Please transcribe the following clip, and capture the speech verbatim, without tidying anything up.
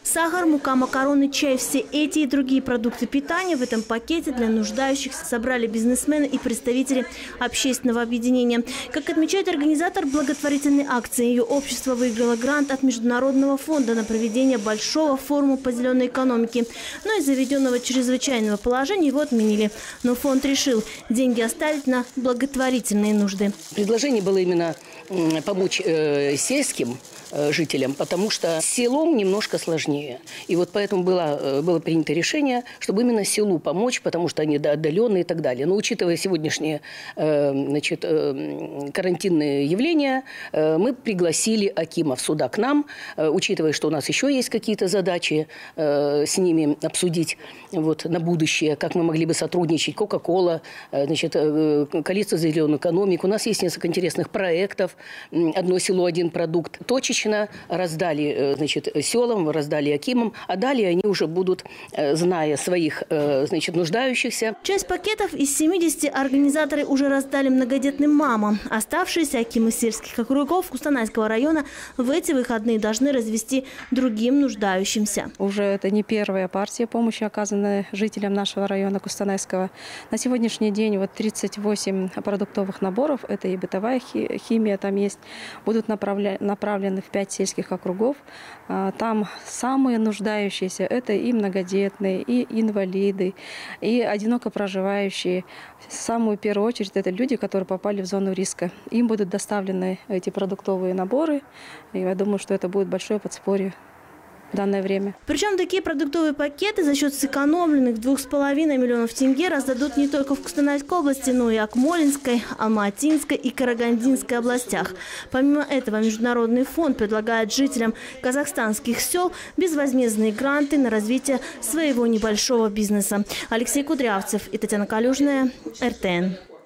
Сахар, мука, макароны, чай – все эти и другие продукты питания в этом пакете для нуждающихся собрали бизнесмены и представители общественного объединения. Как отмечает организатор благотворительной акции, ее общество выиграло грант от Международного фонда на проведение большого форума по зеленой экономике. Но из-за введенного чрезвычайного положения его отменили. Но фонд решил деньги оставить на благотворительные нужды. Предложение было именно помочь э, сельским жителям, потому что с селом немножко сложнее. И вот поэтому было, было принято решение, чтобы именно селу помочь, потому что они отдаленные и так далее. Но учитывая сегодняшние значит, карантинные явления, мы пригласили акимов сюда к нам, учитывая, что у нас еще есть какие-то задачи с ними обсудить вот, на будущее, как мы могли бы сотрудничать, Кока-Кола, значит, коалиция за зеленую экономику. У нас есть несколько интересных проектов, одно село, один продукт. Точечно раздали, значит, селам, раздали акимам, а далее они уже будут, зная своих, значит, нуждающихся. Часть пакетов из семидесяти организаторы уже раздали многодетным мамам. Оставшиеся акимы сельских округов Кустанайского района в эти выходные должны развести другим нуждающимся. Уже это не первая партия помощи, оказанная жителям нашего района Кустанайского. На сегодняшний день вот тридцать восемь продуктовых наборов, это и бытовая химия там есть, будут направлены в пять сельских округов. Там самые нуждающиеся – это и многодетные, и инвалиды, и одиноко проживающие. В самую первую очередь это люди, которые попали в зону риска. Им будут доставлены эти продуктовые наборы. И я думаю, что это будет большое подспорье в данное время. Причем такие продуктовые пакеты за счет сэкономленных двух с половиной миллионов тенге раздадут не только в Кустанайской области, но и Акмолинской, Алматинской и Карагандинской областях. Помимо этого, Международный фонд предлагает жителям казахстанских сел безвозмездные гранты на развитие своего небольшого бизнеса. Алексей Кудрявцев и Татьяна Калюжная, эр тэ эн.